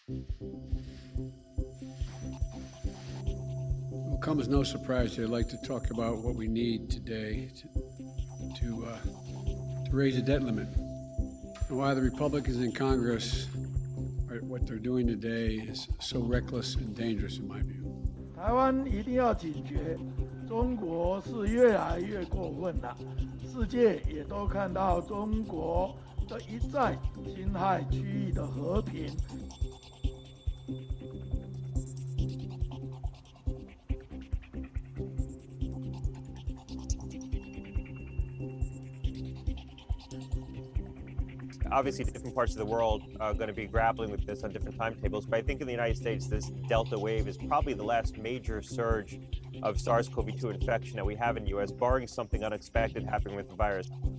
Well, it comes as no surprise I'd like to talk about what we need today to raise the debt limit. And why the Republicans in Congress what they're doing today is so reckless and dangerous in my view. 台湾一定要警觉，中国是越来越过分了，世界也都看到中国的一再侵害区域的和平。 Obviously, different parts of the world are going to be grappling with this on different timetables, but I think in the United States, this Delta wave is probably the last major surge of SARS-CoV-2 infection that we have in the U.S., barring something unexpected happening with the virus.